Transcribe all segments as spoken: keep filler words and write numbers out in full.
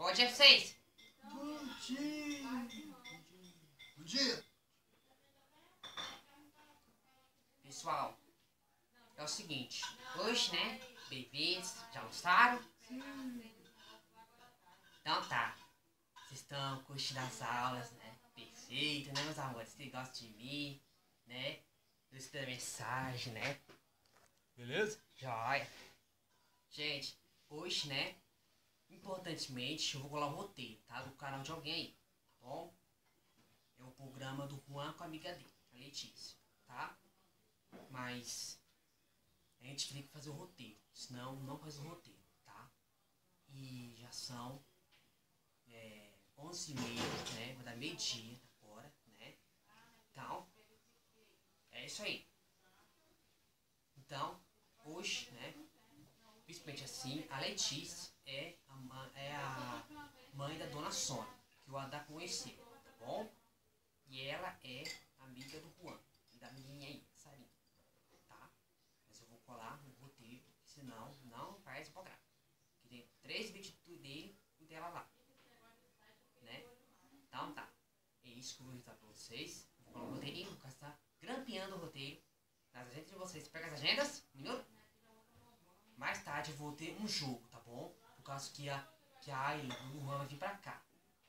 Bom dia pra vocês. Bom dia. Bom dia. Pessoal, é o seguinte. Hoje, né, bebês já almoçaram? Então tá. Vocês estão curtindo as aulas, né? Perfeito, né, meus amores? Vocês gostam de mim, né? Eu escrevo mensagem, né? Beleza? Joia. Gente, hoje, né? Importantemente, eu vou colar o roteiro, tá? Do canal de alguém aí, tá bom? É o programa do Juan com a amiga dele, a Letícia, tá? Mas a gente tem que fazer o roteiro, senão não faz o roteiro, tá? E já são é, onze e meia, né? Vai dar meio-dia agora, né? Então, é isso aí. Então, hoje, né? Principalmente assim, a Letícia é a, ma- é a mãe da Dona Sônia, que o Adá conheceu, tá bom? E ela é amiga do Juan e da menininha aí, Sarinha, tá? Mas eu vou colar no roteiro, senão não faz o programa. Que tem três vídeos dele e dela lá, né? Então tá, é isso que eu vou mostrar pra vocês. Vou colar o roteirinho, vou estar grampeando o roteiro nas agendas de vocês. Pega as agendas, um minuto. Mais tarde eu vou ter um jogo, tá bom? Por causa que a, que a Aileen e o Juan vai vir pra cá.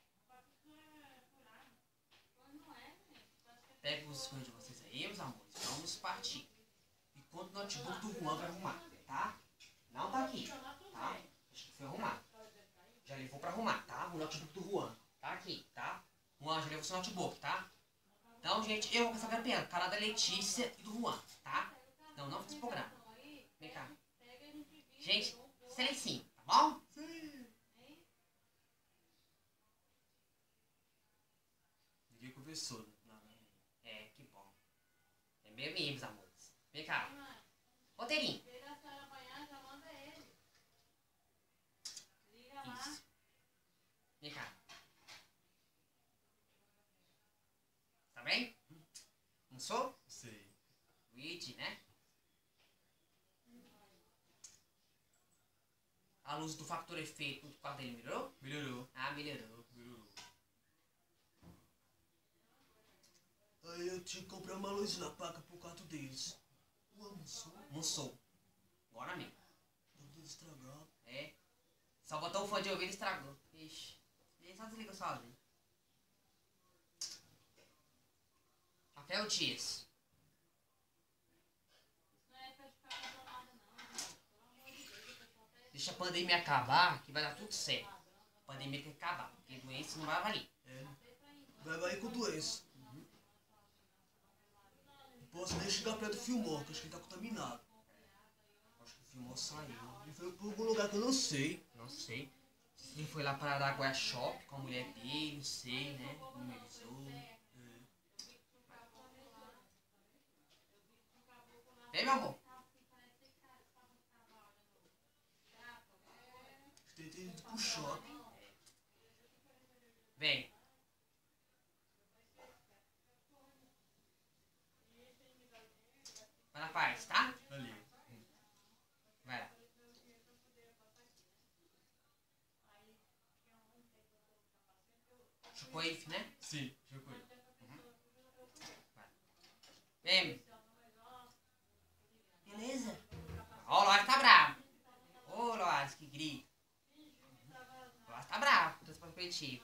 Pega os coisas de vocês aí, meus amores. Vamos partir. Enquanto o notebook do Juan vai arrumar, tá? Não tá aqui, tá? Acho que foi arrumar. Já levou pra arrumar, tá? O notebook do Juan. Tá aqui, tá? Juan já levou seu notebook, tá? Então, gente, eu vou começar grampeando. Canal da Letícia e do Juan, tá? Então, não fiz programa. Vem cá. Gente, silencinho, tá bom? Sim. Ninguém conversou, né? É, que bom. É meio meio, meus amores. Vem cá. Roteirinho. Isso. Vem cá. Tá bem? Não sou? Sei. Luigi, né? A luz do factor efeito do quarto dele melhorou? Melhorou. Ah, melhorou. Melhorou. Aí eu tinha que comprar uma luz na placa pro quarto deles. O almoçou. Não sou. Agora mesmo. Tá tudo estragado. É. Só botou o fone de ouvido e estragou. Ixi. Ele só desliga sozinho. Rafael Dias. Deixa a pandemia acabar, que vai dar tudo certo. A pandemia tem que acabar, porque doença não vai valer. É. Vai vai com doença. Não posso nem chegar perto do Filmor, que acho que ele tá contaminado. Acho que o filme saiu. Ele foi pra algum lugar que eu não sei. Não sei. Se ele foi lá para Araguaia Shop com a mulher dele, não sei, né? Não me avisou. Vem, meu amor. Acho que ele tem ido pro shopping. Vem. Vai na paz, tá? Ali. Vai lá. Chocoif, né? Sim, já foi. Vem. Beleza? Ó, o Loas tá bravo. Ô, Loas, que grito. O Loas tá bravo com o transporte coletivo.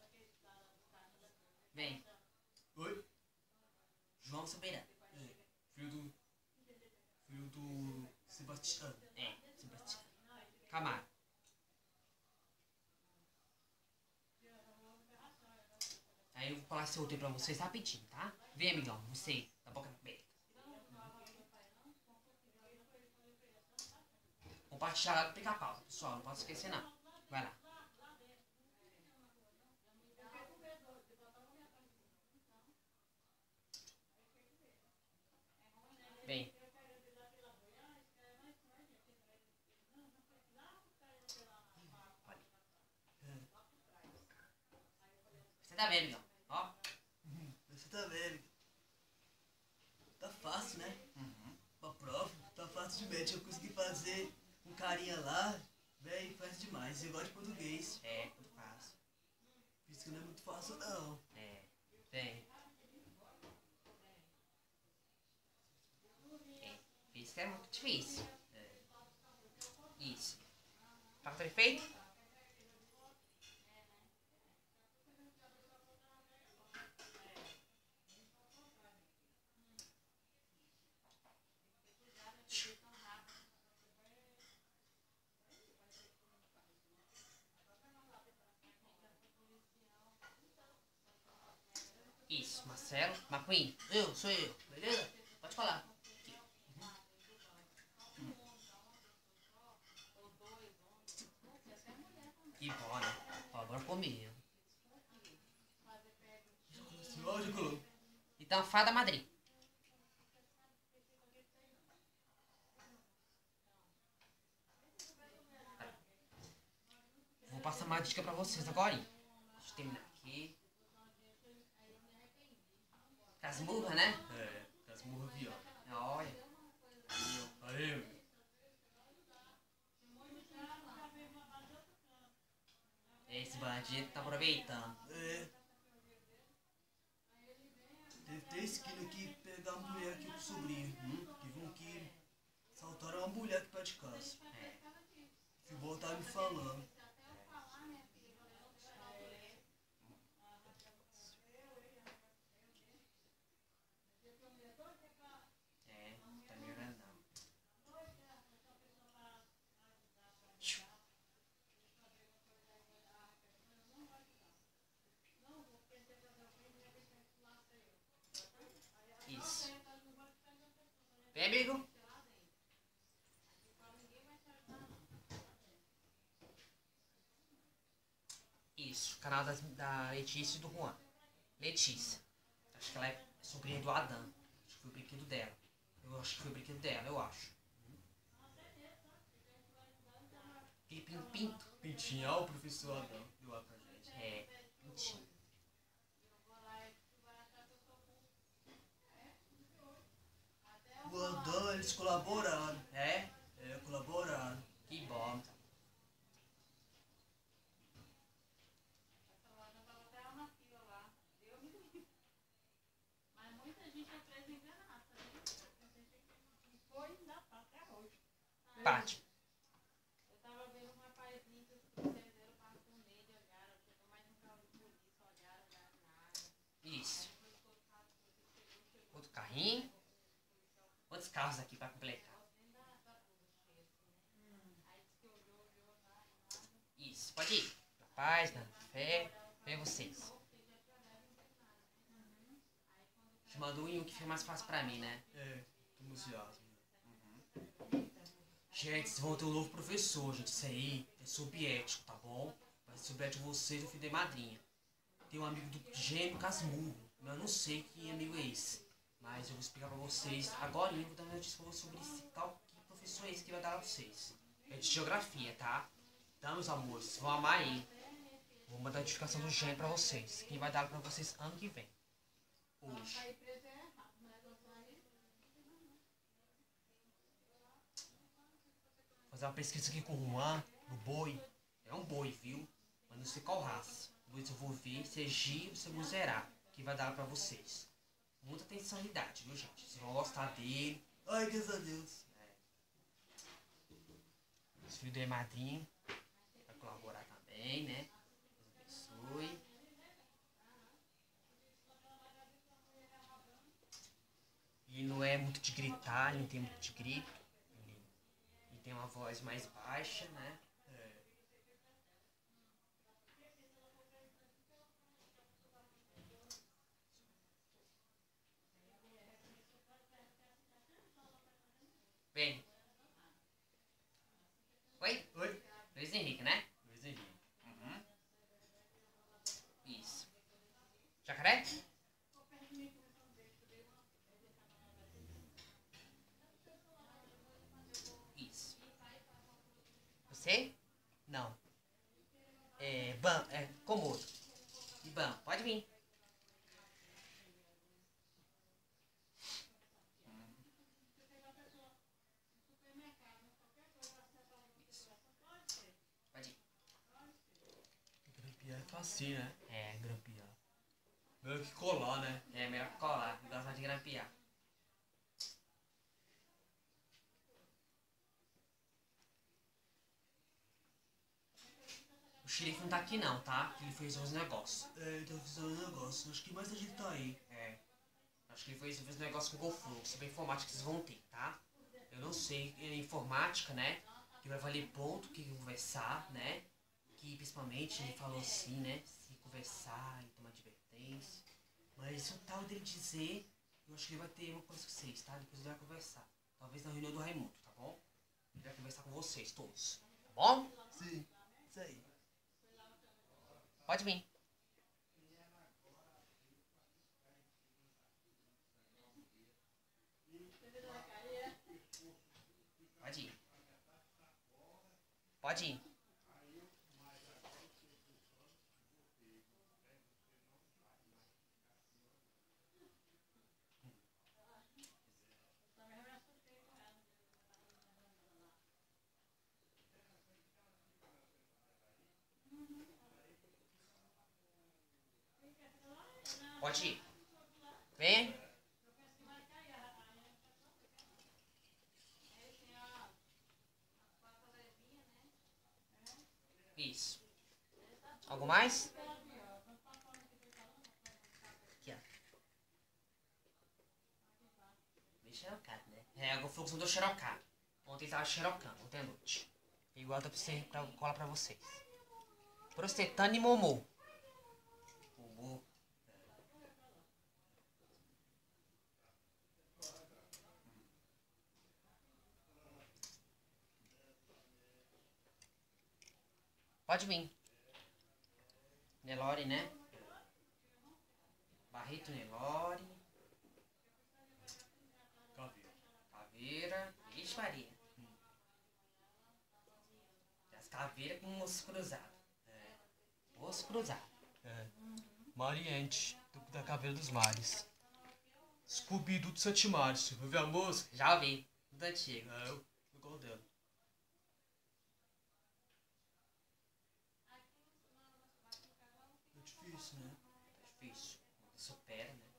Vem. Oi? João Soberano. É. Filho do... Filho do... Sebastião. É, Sebastião. Camargo. Aí eu vou falar esse roteiro pra vocês rapidinho, tá? Vem, amigão, você, da boca aberta. Compartilhar lá do pica-pau, pessoal, não pode esquecer não. Vai lá. Vem. Você tá vendo, amigão? Ó. Você tá vendo? Tá fácil, né? Uhum. Pra prova, tá fácil demais. Eu consegui fazer um carinha lá, velho, fácil demais. Eu gosto de português. É, tudo fácil. Física não é muito fácil, não. É, bem. É, física é muito difícil. É. Isso. Fator efeito? Isso, Marcelo, McQueen, eu, sou eu, beleza? Pode falar. Aqui. Uhum. Que bom, né? Ó, bora comer. Senhora, Colô. Então, fada madrinha. Vou passar mais dica pra vocês agora. Deixa eu terminar aqui. Casmurra, né? É, casmurra viado. Olha. Aí, meu. Esse bandido tá aproveitando. É. Teve três quilos aqui pegar a mulher aqui com o sobrinho. Hum? Teve um que saltaram uma mulher aqui perto de casa. É. O Fibol tava me falando. É, tá melhorando não. Isso. Vem, amigo. Isso, canal das, da Letícia e do Juan. Letícia. Acho que ela é sobrinha do Adam. Acho que foi o brinquedo dela. Eu acho que foi o brinquedo dela, eu acho. Aquele pinto. Pintinho, ó, o professor Adão. Deu lá pra gente. É, pintinho. O Adão, eles colaboraram. É? É, colaboraram. Que bom. Pátio. Eu tava vendo um rapazinho que os policiais passam nele, olharam, chegou mais um carro de polícia, olharam, olharam nada. Isso. Outro carrinho. Outros carros aqui pra completar. Isso, pode ir. Na paz, na fé. Vem vocês. Te mandou um que foi mais fácil pra mim, né? É, entusiasmo. Gente, vocês vão ter um novo professor, gente. Isso aí é soviético, tá bom? Vai ser soviético vocês, eu fui de madrinha. Tem um amigo do gêmeo Casmurro. Eu não sei que amigo é esse. Mas eu vou explicar pra vocês. Agora eu vou dar uma notícia pra vocês sobre esse tal que professor é esse que vai dar pra vocês. É de geografia, tá? Então, meus amores, vocês vão amar ele. Vou mandar a notificação do gêmeo pra vocês. Quem vai dar pra vocês ano que vem. Hoje. Fazer uma pesquisa aqui com o Juan, do boi. É um boi, viu? Mas não sei qual raça. Depois eu vou ver se é G ou se é Muzerá. Que vai dar pra vocês. Muita atençãoidade, viu, gente? Vocês vão gostar dele. Ai, graças a Deus. Os filhos dele madrinho. Vai colaborar também, né? Deus abençoe. Ele não é muito de gritar, ele não tem muito de grito. Ele, ele tem uma voz mais baixa, né? É. Vem. Oi? Oi? Luiz Henrique, né? Luiz Henrique. Uhum. Isso. Jacaré? Isso. Você? Não. É. Ban. É. Comodo. E Ban. Pode vir. Isso. Pode ir. Grampear é facinho, né? É. Melhor que colar, né? É melhor que colar, e gostar de grampear. O xerife não tá aqui não, tá? Ele fez uns negócios. É, então fizeram um negócio. Acho que mais a gente tá aí. É. Acho que ele fez, fez um negócio com o GoFlow, sobre a informática que vocês vão ter, tá? Eu não sei, é informática, né? Que vai valer ponto, que conversar, né? Que principalmente ele falou assim, né? Se conversar e tomar advertência. Mas o tal dele dizer, eu acho que ele vai ter uma coisa com vocês, tá? Depois ele vai conversar. Talvez na reunião do Raimundo, tá bom? Ele vai conversar com vocês todos, tá bom? Sim, isso aí. Pode vir. Pode ir. Pode ir. Pode ir. Vem. Isso. Algo mais? Aqui, ó. Meio xerocado, né? É, o fluxo do xerocado. Ontem tava xerocando, ontem à noite. Igual eu tô pra você, pra, cola pra vocês. Prostetano e momô. Momô. Pode vir. Nelore, né? Barreto Nelore. Caveira. Caveira. Ixi, Maria. As caveiras com osso cruzado. É. Osso cruzado. É. Mariente, do, da Caveira dos Mares. Scooby-Doo do Sete Mares. Você vai ver a música? Já ouvi. Muito antigo. É, eu, eu gosto dela. É difícil, né? Tá difícil. Supera, né?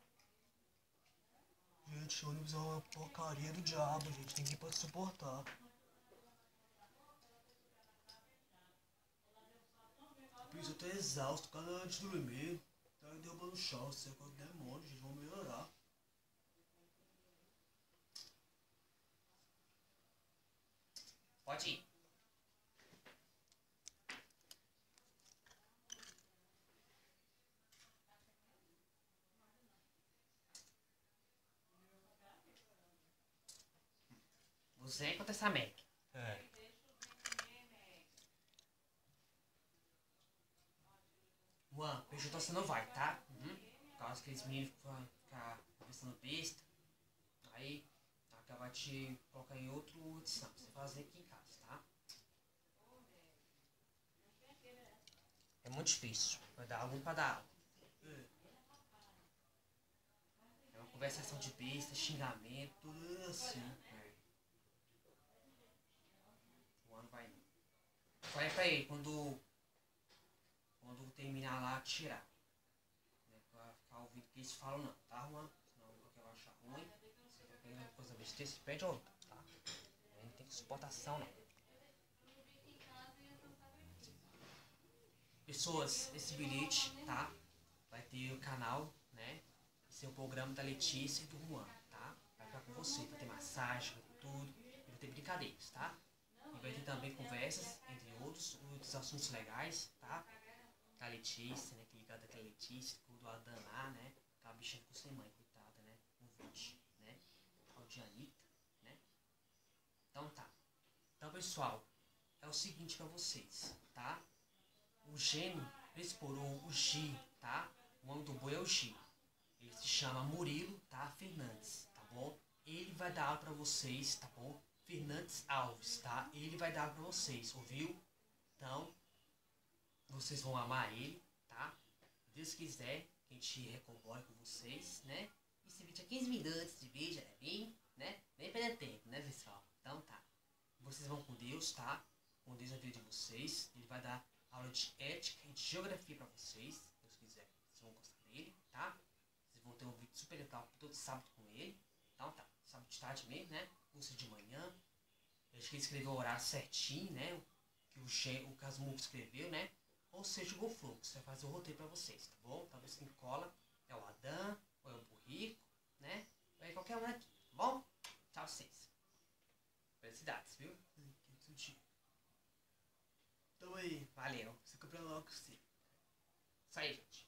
Gente, ônibus é uma porcaria do diabo, gente. Ninguém pode suportar. Por isso eu tô exausto, cada antes de dormir. Tá derrubando o chão, isso é coisa do demônio, gente. Vão melhorar. Pode ir. Você contra essa Mac. É. Juan, P J você não vai, tá? Uhum. Por causa que aqueles meninos vão ficar conversando besta. Aí, a vai te colocar em outra edição. Você fazer aqui em casa, tá? É muito difícil. Vai dar algum pra dar aula. É. É uma conversação de besta, xingamento. Tudo é assim. É. O ano vai. Falei pra ele, quando. Quando terminar lá, tirar. Não é pra ficar ouvindo o que eles falam, não, tá, Juan? Senão alguém vai achar ruim. Você vai pegar coisa besteira, você pede outra, tá? Não tem suportação, não. Pessoas, esse bilhete, tá? Vai ter o canal, né? Esse é o programa da Letícia e do Juan, tá? Vai ficar com você, vai ter massagem, vai ter tudo. E vai ter brincadeiras, tá? E vai ter também conversas, entre outros, outros assuntos legais, tá? A Letícia, né? Que ligada com a Letícia, com o do Adam lá, né? Aquela bicha com sem mãe, coitada, né? Com o vídeo, né? A de Anitta, né? Então tá. Então, pessoal, é o seguinte pra vocês, tá? O gênio explorou o G, tá? O nome do boi é o G. Ele se chama Murilo, tá? Fernandes, tá bom? Ele vai dar aula pra vocês, tá bom? Fernandes Alves, tá? Ele vai dar aula pra vocês, ouviu? Então, vocês vão amar ele, tá? Se Deus quiser, que a gente recobore com vocês, né? Esse vídeo é quinze minutos de vídeo, é bem, né? Bem perder tempo, né, pessoal? Então tá. Vocês vão com Deus, tá? Com Deus na vida de vocês. Ele vai dar aula de ética e de geografia pra vocês. Se Deus quiser, vocês vão gostar dele, tá? Vocês vão ter um vídeo super legal todo sábado com ele. Então tá, sábado de tarde mesmo, né? Curso de manhã. Eu acho que ele escreveu o horário certinho, né? Que o, Gen, o Casmurro escreveu, né? Ou seja, o GoFlux. Vai fazer o roteiro pra vocês, tá bom? Talvez quem cola é o Adam, ou é o Burrico, né? Ou é qualquer um aqui, tá bom? Tchau, vocês. Felicidades, viu? Então aí, Valeu. você compra logo você. Isso aí, gente.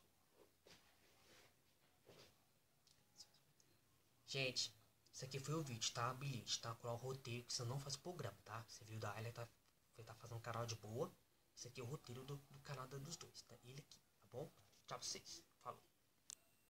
Gente, isso aqui foi o vídeo, tá? Bilhete, tá? Qual é o roteiro, que você não faz programa, tá? Você viu da Ayla, tá, tá fazendo um canal de boa. Isso aqui é o roteiro do, do canal dos dois, tá? Ele aqui, tá bom? Tchau pra vocês.